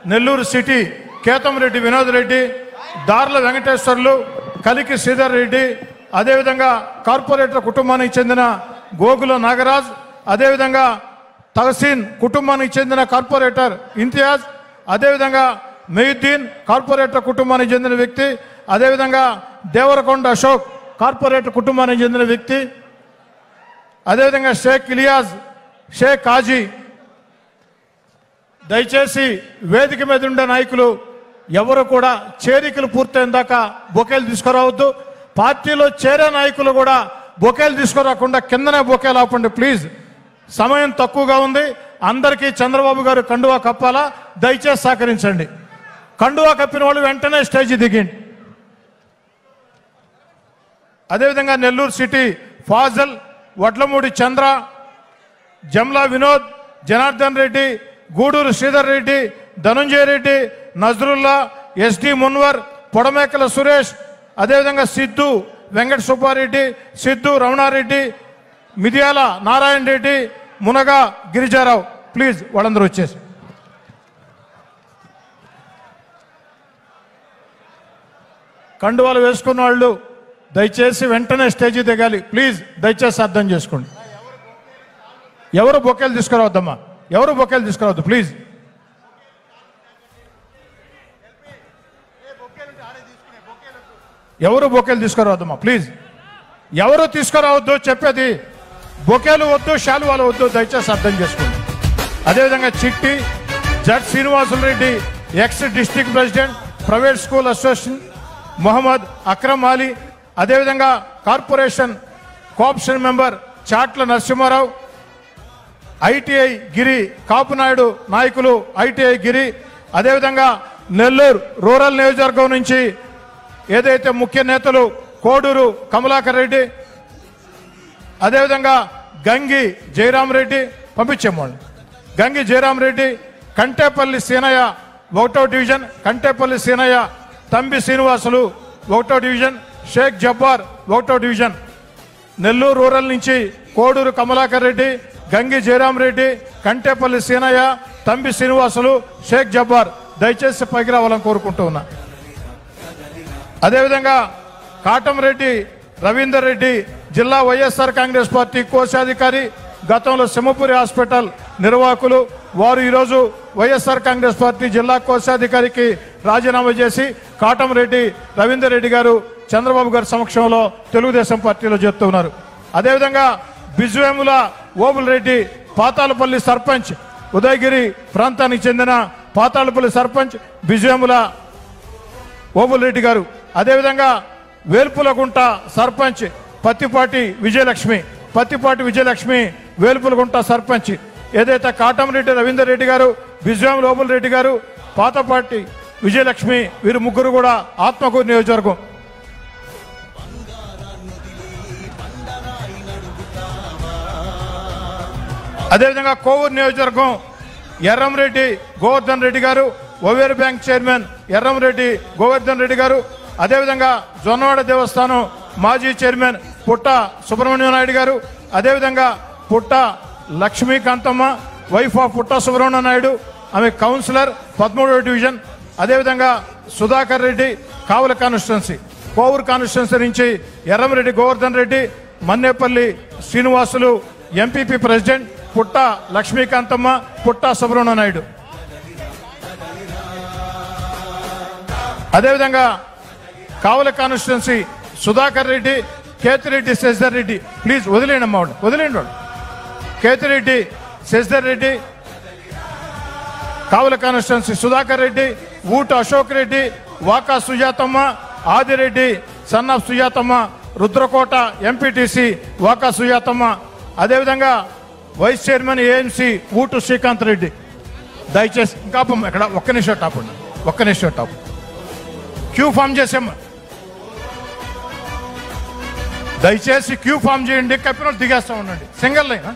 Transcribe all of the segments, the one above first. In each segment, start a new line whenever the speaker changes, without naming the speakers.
Nellore city Kethamreddy Vinod Reddy, Darla Venkateswarlu, కలికి శ్రీధర్ రెడ్డి, అదేవిధంగా corporator కుటుంబానికి చెందిన గోగుల నాగరాజ్, అదేవిధంగా తహసీన్ కుటుంబానికి చెందిన కార్పొరేటర్ ఇంతియాజ్, అదేవిధంగా మెయుద్దీన్ కార్పొరేటర్ కుటుంబానికి చెందిన వ్యక్తి, అదేవిధంగా దేవరకొండ అశోక్ కార్పొరేటర్ కుటుంబానికి చెందిన వ్యక్తి, అదేవిధంగా షేక్ ఇలియాజ్, షేక్ కాజీ. దయచేసి వేదిక మీద ఉండే నాయకులు ఎవరు కూడా చేరికలు పూర్తయిన దాకా బొకేలు తీసుకురావద్దు. పార్టీలో చేరే నాయకులు కూడా బొకేలు తీసుకురాకుండా కిందనే బొకేలు ఆపండి ప్లీజ్. సమయం తక్కువగా ఉంది. అందరికీ చంద్రబాబు గారు కండువా కప్పాలా, దయచేసి సహకరించండి. కండువా కప్పిన వాళ్ళు వెంటనే స్టేజ్ దిగండి. అదేవిధంగా నెల్లూరు సిటీ ఫాజల్, వడ్లమూడి చంద్ర, జమ్లా వినోద్, జనార్దన్ రెడ్డి, గూడూరు శ్రీధర్ రెడ్డి, ధనుంజయ రెడ్డి, నజరుల్లా, ఎస్డి మున్వర్, పొడమేకల సురేష్, అదేవిధంగా సిద్ధు వెంకట సుబ్బారెడ్డి, సిద్ధు రమణారెడ్డి, మిదియాల నారాయణ రెడ్డి, మునగా గిరిజారావు. ప్లీజ్ వాళ్ళందరూ వచ్చేసి కండువాలు వేసుకున్న వాళ్ళు దయచేసి వెంటనే స్టేజీ దిగాలి ప్లీజ్. దయచేసి అర్థం చేసుకోండి. ఎవరు బొకేలు తీసుకురావద్దమ్మా, ఎవరు బొకేలు తీసుకురావద్దు ప్లీజ్. ఎవరు బొకేలు తీసుకురావద్దమ్మా ప్లీజ్. ఎవరు తీసుకురావద్దు చెప్పేది. బొకేలు వద్దు, శాలువాలు వద్దు, దయచేసి అర్థం చేసుకోండి. అదేవిధంగా Chitti Z Srinivasulu Reddy, ex district president private school association, Mohammed Akram Ali, అదేవిధంగా corporation co-option member Chatla Narasimharao, ITI Giri Kapunaidu నాయకులు ఐటీఐ గిరి, అదేవిధంగా నెల్లూరు రూరల్ నియోజకవర్గం నుంచి ఏదైతే ముఖ్య నేతలు కోడూరు కమలాకర్ రెడ్డి, అదేవిధంగా గంగి జయరాం రెడ్డి, పంపించేమోండి. గంగి జయరాం రెడ్డి, కంటేపల్లి సీనయ్య 1వ డివిజన్, కంటేపల్లి సీనయ్య, తంబి శ్రీనివాసులు 1వ డివిజన్, షేక్ జబ్బార్ 1వ డివిజన్. నెల్లూరు రూరల్ నుంచి కోడూరు కమలాకర్ రెడ్డి, గంగి జయరాం రెడ్డి, కంటేపల్లి సీనయ్య, తంబి శ్రీనివాసులు, షేక్ జబ్బార్. దయచేసి పైకి రావాలని కోరుకుంటూ ఉన్నా. అదేవిధంగా కాటంరెడ్డి రవీందర్ రెడ్డి, జిల్లా వైఎస్ఆర్ కాంగ్రెస్ పార్టీ కోశాధికారి, గతంలో సింహపురి హాస్పిటల్ నిర్వాహకులు. వారు ఈరోజు వైఎస్ఆర్ కాంగ్రెస్ పార్టీ జిల్లా కోశాధికారికి రాజీనామా చేసి కాటంరెడ్డి రవీందర్ రెడ్డి గారు చంద్రబాబు గారి సమక్షంలో తెలుగుదేశం పార్టీలో చేరుతున్నారు. అదేవిధంగా బిజువేముల ఓబుల్ రెడ్డి, పాతాలపల్లి సర్పంచ్, ఉదయగిరి ప్రాంతానికి చెందిన పాతాలపల్లి సర్పంచ్ బిజువేముల ఓబుల్ రెడ్డి గారు. అదేవిధంగా వేల్పులగుంట సర్పంచ్ పత్తిపాటి విజయలక్ష్మి వేల్పులగుంట సర్పంచ్. ఏదైతే కాటంరెడ్డి రవీందర్ రెడ్డి గారు, బిజువేముల ఓబుల్ రెడ్డి గారు, పాతపాటి విజయలక్ష్మి, వీరు ముగ్గురు కూడా ఆత్మకూరు నియోజకవర్గం. అదేవిధంగా కోవూరు నియోజకవర్గం ఎర్రంరెడ్డి గోవర్ధన్ రెడ్డి గారు, ఓవేరు బ్యాంక్ చైర్మన్ ఎర్రంరెడ్డి గోవర్ధన్ రెడ్డి గారు. అదేవిధంగా జొన్నవాడ దేవస్థానం మాజీ చైర్మన్ పుట్ట సుబ్రహ్మణ్యం నాయుడు గారు. అదేవిధంగా పుట్ట లక్ష్మీకాంతమ్మ, వైఫ్ ఆఫ్ పుట్ట సుబ్రహ్మణ్యం నాయుడు, ఆమె కౌన్సిలర్ 13వ డివిజన్. అదేవిధంగా సుధాకర్ రెడ్డి కావుల కాన్స్టిట్యున్సీ, కోవూరు కాన్స్టిట్యున్సీ నుంచి ఎర్రంరెడ్డి గోవర్ధన్ రెడ్డి, మన్నేపల్లి శ్రీనివాసులు ఎంపీపీ ప్రెసిడెంట్, పుట్ట లక్ష్మీకాంతమ్మ, పుట్ట సుబ్రహ్మణ్యం నాయుడు. అదేవిధంగా కావుల కాన్స్టిట్యున్సీ సుధాకర్ రెడ్డి, కేతిరెడ్డి శశిధర్ రెడ్డి. ప్లీజ్ వదిలేండి అమ్మ, వదిలేండి వాడు. Ketireddy Sasidhar Reddy Kavali constituency, Sudhakar Reddy, Oota Ashok Reddy, Vaka Sujathamma, Adireddy son of Sujathamma, Rudrakota MPTC Vaka Sujathamma. అదేవిధంగా vice chairman AMC Ootu Srikanth Reddy. దయచేసి ఇంకా ఇక్కడ ఒక్క నిమిషం టాప్ క్యూ ఫామ్ చేసామ్మా. దయచేసి క్యూ ఫామ్ చేయండి, కప్పిన దిగేస్తా ఉండండి. Single line.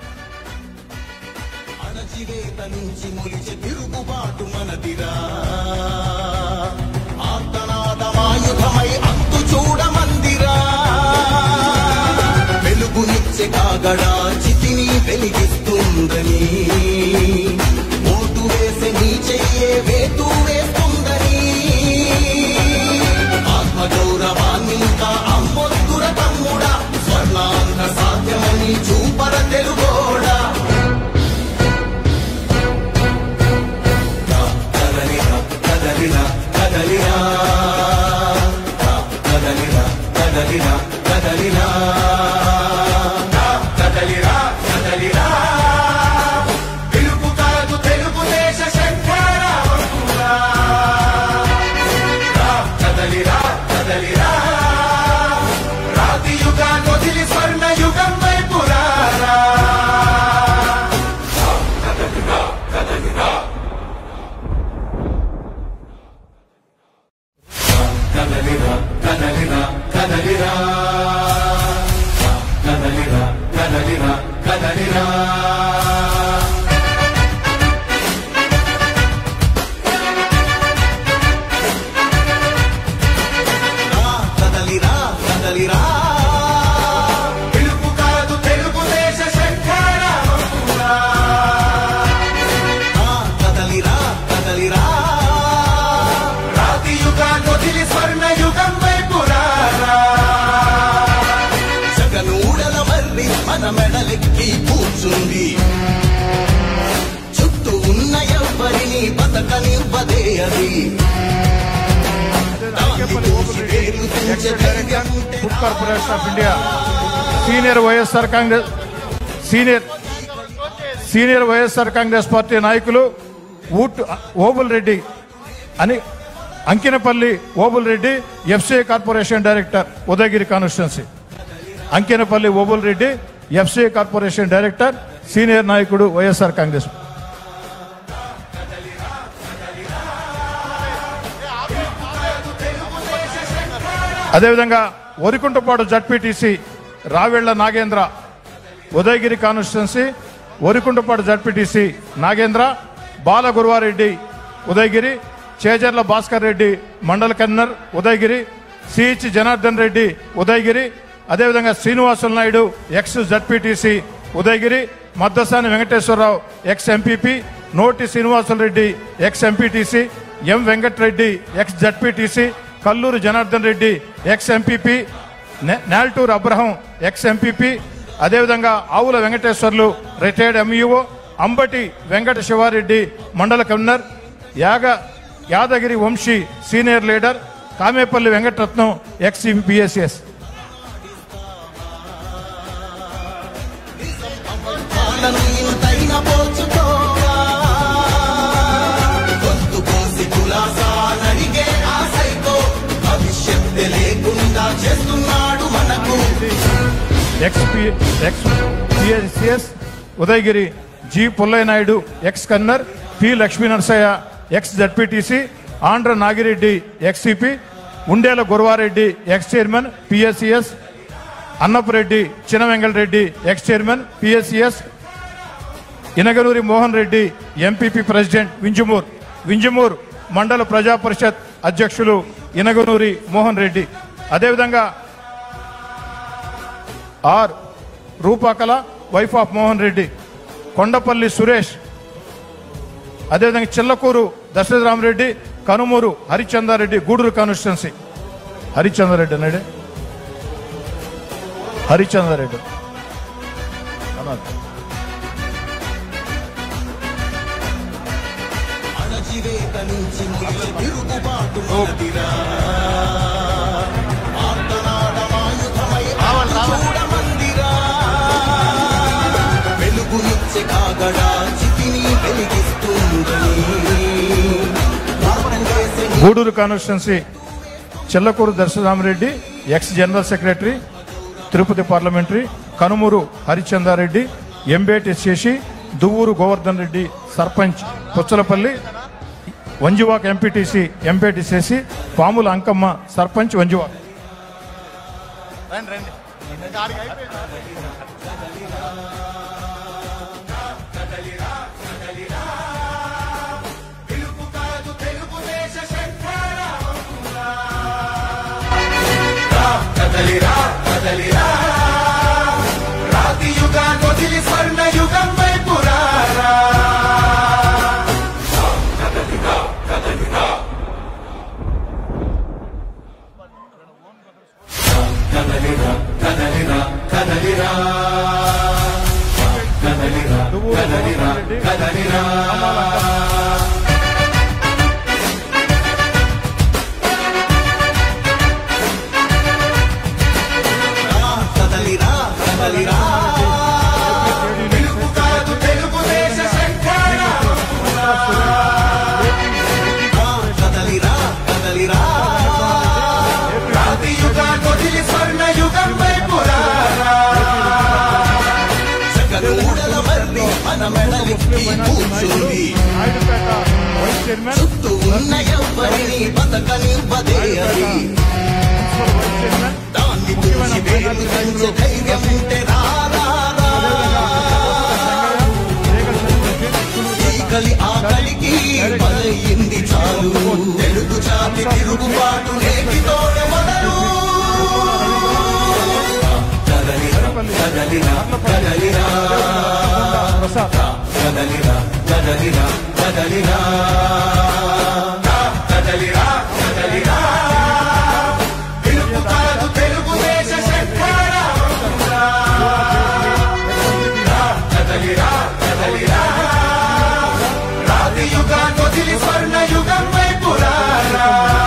వెలుగునిచ్చే కాగడా చితిని వెలిగిస్తుందని ఓటు వేసే నీ చెయ్యే వేతూ కదలిరా కదలిరా కదలిరా కదలిరా కదలిరా కదలిరా కదలిరా కదలిరా పిలుపు కాదు తెలుగుదేశ శంఖారావమురా కదలిరా కదలిరా రాతి యుగాన్ని వదిలి స్వర్ణ యుగం వైపురారా జగనూడల మర్రి మన మెడలెక్కి కూర్చుంది చుట్టూ ఉన్న ఎవ్వరిని బతకనివ్వదే అది
Food Corporation of India senior YSR Congress party నాయకులు ఓబుల్ రెడ్డి అని Ankinapalli Obul Reddy FCI corporation director Udayagiri constituency. Ankinapalli Obul Reddy FCI corporation director senior నాయకుడు వైఎస్ఆర్ కాంగ్రెస్. అదేవిధంగా Varikuntapadu ZPTC Ravella Nagendra Udayagiri constituency. Varikuntapadu ZPTC Nagendra Balaguruvareddy Udayagiri, Chejarla Bhaskar Reddy mandal convener Udayagiri, CH Janardhan Reddy Udayagiri, అదేవిధంగా Srinivasulu Naidu ex ZPTC Udayagiri, Maddasani Venkateswararao ex MPP, Noti Srinivasulu Reddy X MPTC, M Venkatareddy ex ZPTC, Kalluru Janardhan Reddy ex MPP, Naltur Abraham ex MPP, అదేవిధంగా Avula Venkateswarlu retired MEO, Ambati Venkata Sivareddy mandal convener, Yadagiri Vamsi senior leader, Kamepalli Venkataratnam ex BSS. Ex Udayagiri G Pullaiah Naidu ex convener, P Lakshmi Narasaiah ex ZPTC, Andhra Nagireddy ex CP, Undela Guravareddy ex chairman PSCS, Annapureddy Chinavengalareddy ex chairman PSCS, Inaganuri Mohan Reddy MPP president Vinjamur Mandal Praja Parishad అధ్యక్షులు ఇనగనూరి మోహన్ రెడ్డి. అదేవిధంగా R Rupakala wife of Mohan Reddy, Kondapalli Suresh, అదేవిధంగా Chillakuru Dasaratharamareddy, Kanumuru Harichandareddy Gudur constituency. Harichandareddy అన్నాడే Harichandareddy Gudur constituency Chillakuru Darsaramareddy ex general secretary Tirupati parliamentary, Kanumuru Harichandareddy, Embeti Seshi, Duvvuru Govardhan Reddy sarpanch Puchalapalli, Vanjivak MPTC Empeti Seshi, Pamula Ankamma sarpanch Vanjivak.
కదలిరా కదలిరా రాతి యుగాన్ని వదిలి స్వర్ణ యుగం వైపురారా కదలిరా కదలిరా కదలిరా కదలిరా కదలిరా కదలిరా కదలిరా కదలిరా
చుట్టూ
ఉన్న ఎవ్వరిని బతకనివ్వదే అది దాన్ని చూసి వేలు కంచె ధైర్యం ఉంటే ఈకలి ఆకలికి బలయింది చాలు తెలుగు జాతి తిరుగుబాటు నేటితోనే మొదలు కదలిరా కదలిరా కదలిరా కదలిరా కదలిరా కదలిరా కదలిరా కదలిరా తెలుగు కాదు తెలుగుదేశ శంకరా కదలిరా కదలిరా రాతి యుగాన్ని వదిలి స్వర్ణ యుగం వైపు రారా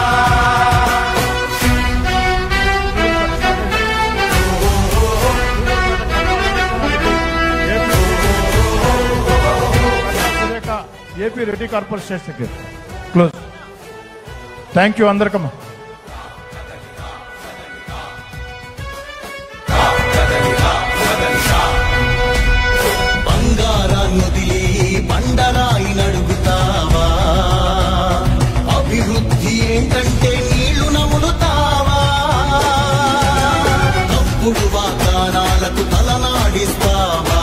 AP Reddy corporation secretary close. Thank you అందరికమ్మా.
బంగారాన్నొదిలి బండరాయి నడుగుతావా అభివృద్ధి ఏంటంటే నీళ్లు నములుతావా తప్పుడు వాగ్దానాలకు తలనాడిస్తావా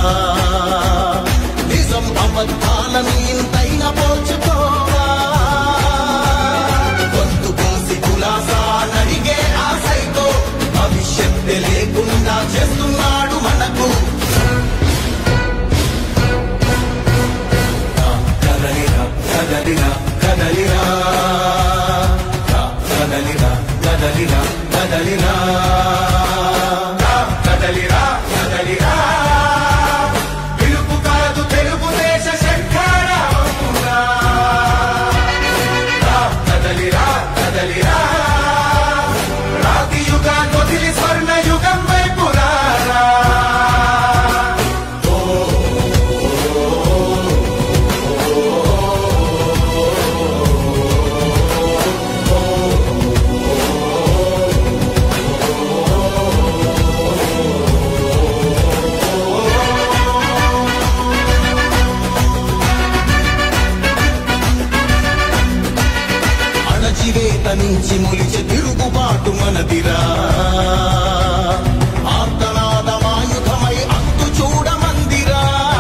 నిజం అబద్ధాలని ఇంతైనా పోల్చుకోవా గొంతు కోసి కులాసా నడిగే ఆశతో భవిష్యత్తు లేకుండా చేస్తున్నాడు మనకు కదలిరా కదలిరా కదలిరా కదలిరా కదలిరా కదలిరా కదలిరా కదలిరా పిలుపు కాదు తెలుగుదేశ శంకరా కదలిరా కదలిరా రాతి యుగాన్ని వదిలి స్వర్ణ యుగం వైపు రారా అణచివేత నుంచి మొలిచే తిరుగుబాటు మనదిరా ఆర్తనాదమాయుధమై అంతు చూడమందిరా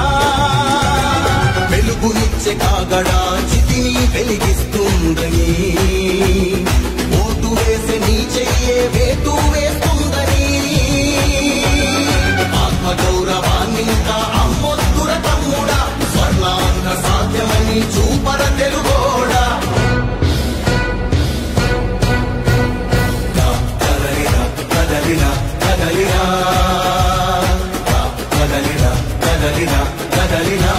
వెలుగునిచ్చే కాగడా చితిని వెలిగిస్తుందని ఓటు వేసే నీ చెయ్యే వేటు వేస్తుందని ఆత్మగౌరవాన్ని ఇంకా అమ్మొద్దుర తమ్ముడా స్వర్ణాంగ సాధ్యమని చూపర తెలుగోడా కదలిరా కదలిరా కదలిరా కదలిరా కదలిరా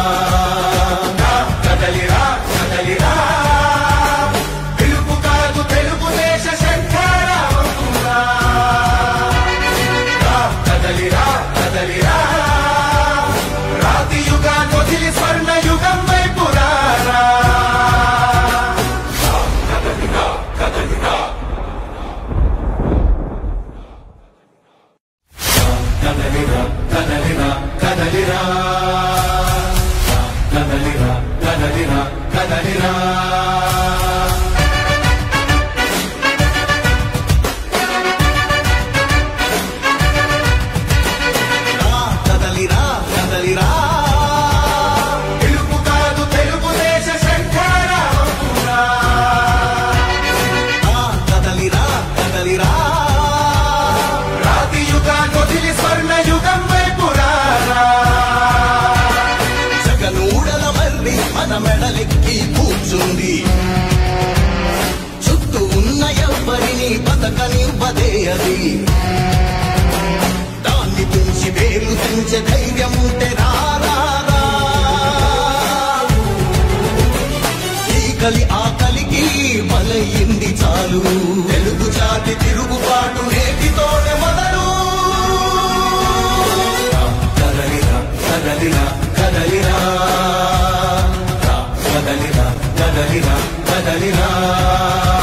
కదలిరా కదలిరా పిలుపు కాదు తెలుగుదేశ శంకరా కదలిరా కదలిరా రాతి యుగాన్ని వదిలి స్వర్ణ యుగం వైపు రారా కదలిరా కదలిరా కదలిరా కదలిరా కదలిరా కదలిరా కదలిరా కదలిరా కదలిరా కదలిరా పిలుపు కాదు తెలుగుదేశ శంకరా కదలిరా కదలిరా రాతి యుగాన్ని వదిలి స్వర్ణ యుగం వైపు రారా జగనూడల మర్రి మన మెడలెక్కి కూర్చుంది చుట్టూ ఉన్న ఎవ్వరిని బతకనివ్వదే అది దాన్ని పెంచి వేలు పెంచే ధైర్యం ఉంటే రారా ఈకలి ఆకలికి బలయింది చాలు తెలుగు జాతి తిరుగుబాటు నేటితోనే మొదలు కదలిరా కదలిరా కదలిరా కదలిరా కదలిరా కదలిరా